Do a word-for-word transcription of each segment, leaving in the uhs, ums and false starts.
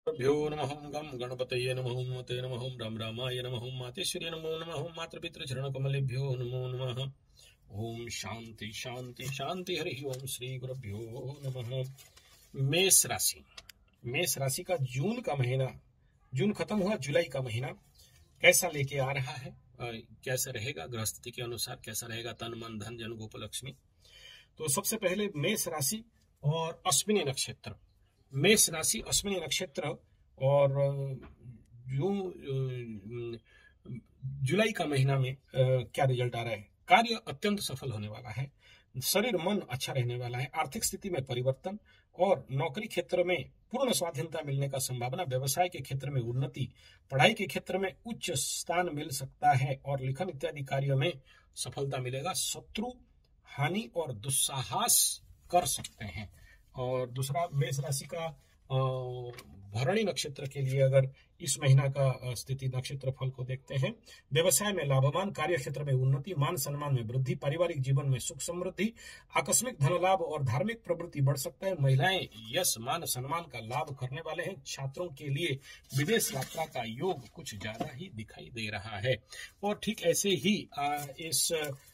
भ्यो नमः गं गणपतये नमः मते नमः राम रामाय नमः मातेश्वर्य नमो नमः मातृपितृचरणकमलेभ्यो नमो नमः। ओम शांति शांति शांति। हरि ओम श्री गुरुभ्यो नमः। मेष राशि मेष राशि का जून का महीना, जून खत्म हुआ, जुलाई का महीना कैसा लेके आ रहा है, कैसा रहेगा गृहस्थी के अनुसार, कैसा रहेगा तन मन धन जन गोपलक्ष्मी। तो सबसे पहले मेष राशि और अश्विनी नक्षत्र। मेष राशि अश्विनी नक्षत्र और जून जुलाई का महीना में क्या रिजल्ट आ रहा है। कार्य अत्यंत सफल होने वाला है, शरीर मन अच्छा रहने वाला है, आर्थिक स्थिति में परिवर्तन और नौकरी क्षेत्र में पूर्ण स्वाधीनता मिलने का संभावना, व्यवसाय के क्षेत्र में उन्नति, पढ़ाई के क्षेत्र में उच्च स्थान मिल सकता है और लिखन इत्यादि कार्यों में सफलता मिलेगा। शत्रु हानि और दुस्साहस कर सकते हैं। और दूसरा, मेष राशि का भरणी नक्षत्र के लिए अगर इस महीना का स्थिति नक्षत्र फल को देखते हैं, व्यवसाय में लाभवान, कार्य क्षेत्र में उन्नति, मान सम्मान में वृद्धि, पारिवारिक जीवन में सुख समृद्धि, आकस्मिक धन लाभ और धार्मिक प्रवृत्ति बढ़ सकता है। महिलाएं यश मान सम्मान का लाभ करने वाले हैं। छात्रों के लिए विदेश यात्रा का योग कुछ ज्यादा ही दिखाई दे रहा है। और ठीक ऐसे ही इस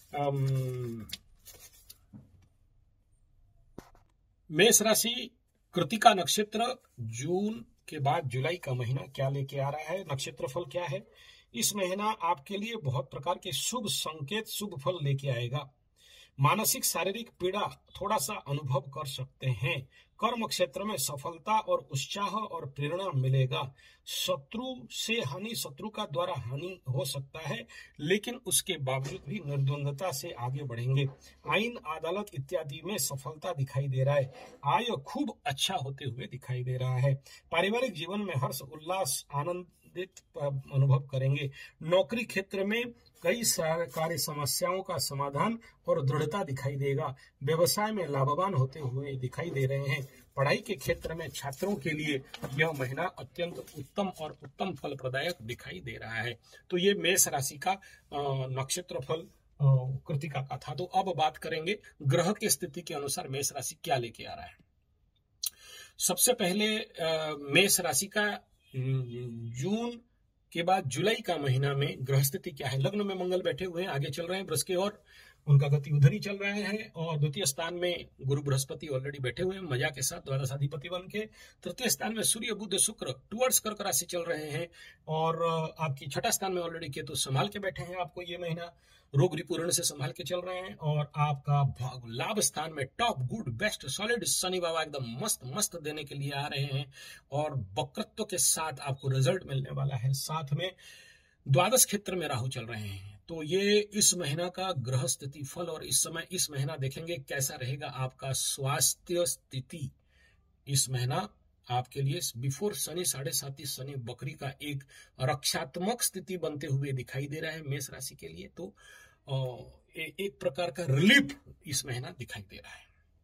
मेष राशि कृतिका नक्षत्र जून के बाद जुलाई का महीना क्या लेके आ रहा है, नक्षत्र फल क्या है। इस महीना आपके लिए बहुत प्रकार के शुभ संकेत, शुभ फल लेके आएगा। मानसिक शारीरिक पीड़ा थोड़ा सा अनुभव कर सकते हैं। कर्म क्षेत्र में सफलता और उत्साह और प्रेरणा मिलेगा। शत्रु से हानि, शत्रु का द्वारा हानि हो सकता है, लेकिन उसके बावजूद भी निर्द्वंदता से आगे बढ़ेंगे। आईन अदालत इत्यादि में सफलता दिखाई दे रहा है। आय खूब अच्छा होते हुए दिखाई दे रहा है। पारिवारिक जीवन में हर्ष उल्लास आनंदित अनुभव करेंगे। नौकरी क्षेत्र में कई कार्य समस्याओं का समाधान और दृढ़ता दिखाई देगा। व्यवसाय में लाभवान होते हुए दिखाई दे रहे हैं। पढ़ाई के क्षेत्र में छात्रों के लिए यह महीना अत्यंत उत्तम और उत्तम फल प्रदायक दिखाई दे रहा है। तो ये मेष राशि का नक्षत्र फल कृतिका का था। तो अब बात करेंगे ग्रह की स्थिति के अनुसार मेष राशि क्या लेके आ रहा है। सबसे पहले मेष राशि का जून के बाद जुलाई का महीना में ग्रह स्थिति क्या है। लग्न में मंगल बैठे हुए हैं, आगे चल रहे हैं वृष की ओर, उनका गति उधर ही चल रहा है। और द्वितीय स्थान में गुरु बृहस्पति ऑलरेडी बैठे हुए हैं मजा के साथ, द्वादशाधिपति बन के। तृतीय स्थान में सूर्य बुध शुक्र टुवर्ड्स कर्क राशि चल रहे हैं। और आपकी छठा स्थान में ऑलरेडी केतु संभाल के बैठे हैं आपको ये महीना, रोग रिपूर्ण से संभाल के चल रहे हैं। और आपका लाभ स्थान में top good best solid Shani Baba एकदम मस्त मस्त देने के लिए आ रहे हैं और वक्रत्व के साथ आपको रिजल्ट मिलने वाला है। साथ में द्वादश क्षेत्र में राहु चल रहे हैं। तो ये इस महीना का ग्रह स्थिति फल। और इस समय इस महीना देखेंगे कैसा रहेगा आपका स्वास्थ्य स्थिति। इस महीना आपके लिए बिफोर शनि साढ़े साथी शनि बकरी का एक रक्षात्मक स्थिति बनते हुए दिखाई दे रहा है मेष राशि के लिए। तो एक प्रकार का रिलीफ इस महीना दिखाई दे रहा है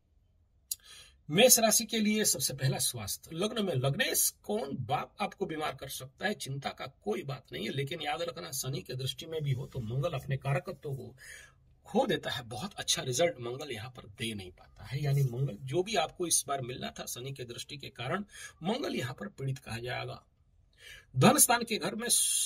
मेष राशि के लिए। सबसे पहला स्वास्थ्य। लग्न में लग्नेश कौन बाप आपको बीमार कर सकता है, चिंता का कोई बात नहीं है। लेकिन याद रखना शनि के दृष्टि में भी हो तो मंगल अपने कारकत्व को खो देता है। बहुत अच्छा रिजल्ट मंगल यहाँ पर दे नहीं पाता है। यानी मंगल जो भी आपको इस बार मिलना था शनि के दृष्टि के कारण, मंगल यहाँ पर पीड़ित कहा जाएगा। धन स्थान के घर में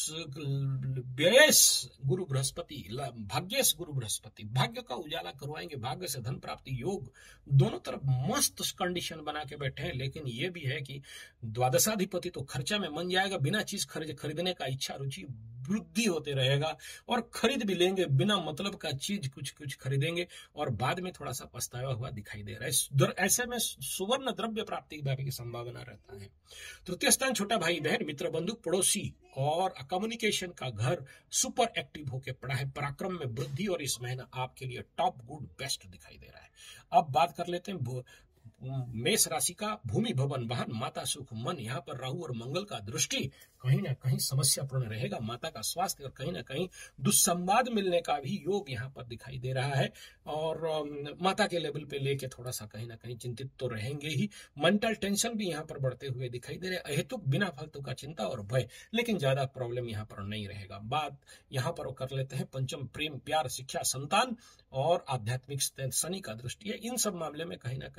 व्ययेश गुरु बृहस्पति, भाग्येश गुरु बृहस्पति भाग्य का उजाला करवाएंगे। भाग्य से धन प्राप्ति योग दोनों तरफ मस्त कंडीशन बना के बैठे हैं। लेकिन ये भी है कि द्वादशाधिपति तो खर्चा में मन जाएगा। बिना चीज खरीद खरीदने का इच्छा रुचि वृद्धि होते रहेगा और खरीद भी लेंगे, बिना मतलब का चीज कुछ कुछ खरीदेंगे और बाद में थोड़ा सा पछतावा हुआ दिखाई दे रहा है। ऐसे में सुवर्ण द्रव्य प्राप्ति की संभावना रहता है। तृतीय स्थान छोटा भाई बहन मित्र बंधु पड़ोसी और कम्युनिकेशन का घर सुपर एक्टिव होकर पड़ा है। पराक्रम में वृद्धि और इस महीना आपके लिए टॉप गुड बेस्ट दिखाई दे रहा है। अब बात कर लेते हैं मेष राशि का भूमि भवन वाहन माता सुख मन। यहाँ पर राहु और मंगल का दृष्टि कहीं ना कहीं समस्यापूर्ण रहेगा। माता का स्वास्थ्य और कहीं ना कहीं दुस्संवाद मिलने का भी योग यहाँ पर दिखाई दे रहा है। और माता के लेवल पे लेके थोड़ा सा कहीं ना कहीं चिंतित तो रहेंगे ही। मेंटल टेंशन भी यहाँ पर बढ़ते हुए दिखाई दे रहे हैं। अहेतुक बिना फालतू का चिंता और भय, लेकिन ज्यादा प्रॉब्लम यहाँ पर नहीं रहेगा। बात यहाँ पर कर लेते हैं पंचम प्रेम प्यार शिक्षा संतान और आध्यात्मिक शनि का दृष्टि है। इन सब मामले में कहीं ना कहीं थोड़ा सा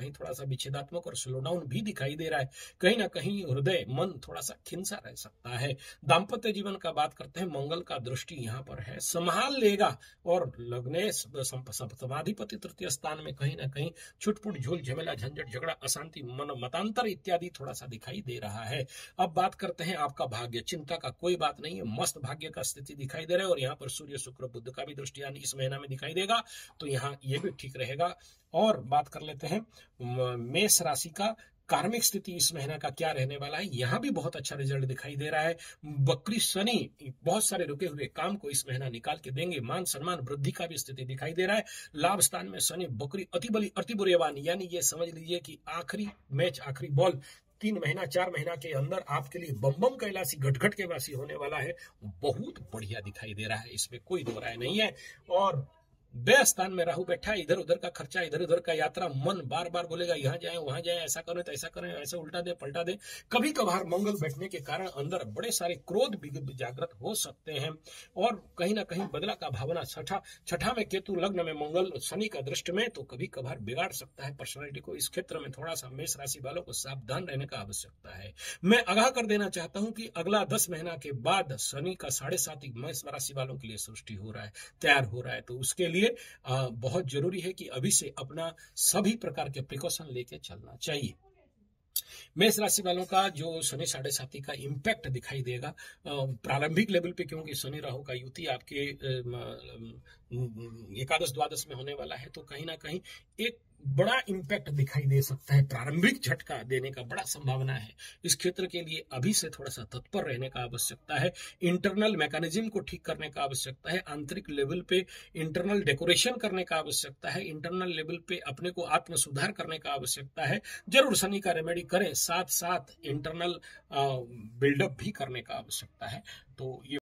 विच्छेदात्मक और स्लो डाउन भी दिखाई दे रहा है। कहीं ना कहीं हृदय मन थोड़ा सा खिंसा रह सकता है। दाम्पत्य जीवन का बात करते हैं, मंगल का दृष्टि यहाँ पर है, संभाल लेगा। और लग्ने सप्तमाधिपति तृतीय स्थान में कहीं ना कहीं छुटपुट, झूल झमेला, झंझट, झगड़ा, अशांति, मन मतांतर इत्यादि थोड़ा सा दिखाई दे रहा है। अब बात करते हैं आपका भाग्य। चिंता का कोई बात नहीं है, मस्त भाग्य का स्थिति दिखाई दे रहा है। और यहाँ पर सूर्य शुक्र बुध का भी दृष्टि यानी इस महीना में दिखाई देगा, तो यहाँ ये भी ठीक रहेगा। और बात कर लेते हैं मेष राशि का कार्मिक स्थिति इस महीना का क्या रहने वाला है। यहां भी बहुत अच्छा रिजल्ट दिखाई दे रहा है। बकरी शनि बहुत सारे रुके हुए काम को इस महीना निकाल के देंगे। मान सम्मान वृद्धि का भी स्थिति दिखाई दे रहा है। लाभ स्थान में शनि बकरी अति बली अति बुरेवान, यानी ये समझ लीजिए कि आखिरी मैच, आखिरी बॉल तीन महीना चार महीना के अंदर आपके लिए बम बम कैलाशी घटघट के वासी होने वाला है। बहुत बढ़िया दिखाई दे रहा है, इसमें कोई दो राय नहीं है। और व्यय स्थान में राहु बैठा है, इधर उधर का खर्चा, इधर उधर का यात्रा, मन बार बार बोलेगा यहाँ जाए वहां जाए, ऐसा करें तो ऐसा करें, ऐसा उल्टा दे पलटा दे। कभी कभार मंगल बैठने के कारण अंदर बड़े सारे क्रोध भी जागृत हो सकते हैं। और कहीं ना कहीं बदला का भावना, छठा छठा में केतु, लग्न में मंगल, शनि का दृष्टि में, तो कभी कभार बिगाड़ सकता है पर्सनैलिटी को। इस क्षेत्र में थोड़ा सा मेष राशि वालों को सावधान रहने का आवश्यकता है। मैं आगाह कर देना चाहता हूं कि अगला दस महीना के बाद शनि का साढ़े साथी मेष राशि वालों के लिए सृष्टि हो रहा है, तैयार हो रहा है। तो उसके लिए आ, बहुत जरूरी है कि अभी से अपना सभी प्रकार के प्रिकॉशन लेके चलना चाहिए। मेष राशि वालों का जो शनि साढ़े साथी का इम्पैक्ट दिखाई देगा प्रारंभिक लेवल पे, क्योंकि शनि राहु का युति आपके एकादश द्वादश में होने वाला है, तो कहीं ना कहीं एक बड़ा इम्पैक्ट दिखाई दे सकता है। प्रारंभिक झटका देने का बड़ा संभावना है। इस क्षेत्र के लिए अभी से थोड़ा सा तत्पर रहने का आवश्यकता है। इंटरनल मैकेनिज्म को ठीक करने का आवश्यकता है। आंतरिक लेवल पे इंटरनल डेकोरेशन करने का आवश्यकता है। इंटरनल लेवल पे अपने को आत्म सुधार करने का आवश्यकता है। जरूर शनि का रेमेडी करें, साथ साथ इंटरनल बिल्डअप भी करने का आवश्यकता है। तो ये